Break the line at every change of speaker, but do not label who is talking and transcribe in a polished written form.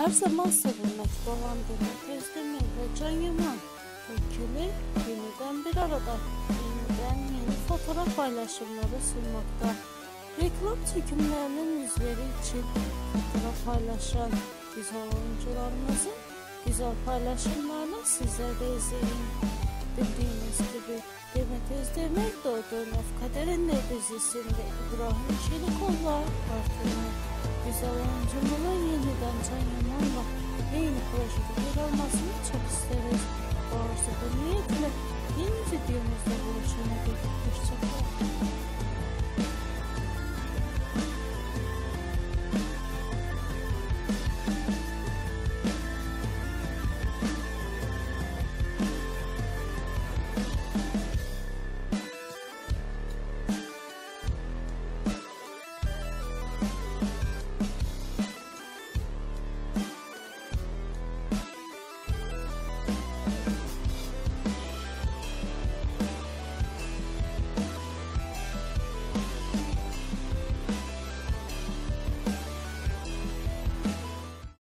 Her zaman sevilmekte olan Demet ve Can Yaman bu ikili yeniden bir arada, yeni fotoğraf paylaşımları sunmakta. Reklam çekimlerinin yüzleri için fotoğraf paylaşan güzel oyuncularımızın güzel paylaşımlarını sizler de izleyin. Bildiğiniz gibi Demet Doğduğun Kaderinde dizisinde İbrahim Çelikov'la partner güzel oyuncumuzun yeniden Can Yaman'la yeni projede yer almasını çok isteriz. Bu arzuda niyetle yeni videomuzda buluşana dek hoşçakalın.